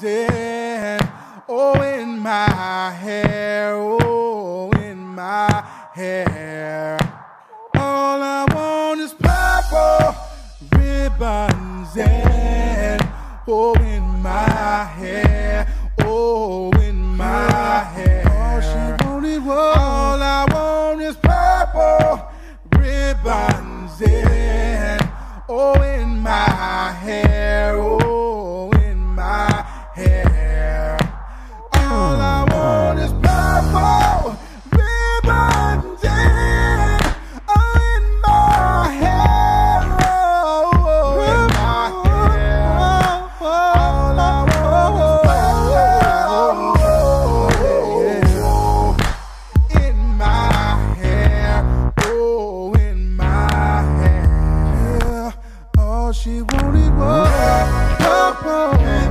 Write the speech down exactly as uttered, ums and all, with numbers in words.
in, oh, in my hair, oh, in my hair. All I want is purple ribbons and, oh, in my hair, oh, in my hair. All she wanted was, all I want is purple ribbons and, oh, in my hair, oh, in my hair. All I want is purple ribbons and, oh, in my hair, oh, in my hair. All I want is purple in my hair, oh, in my hair. All she wanted was purple.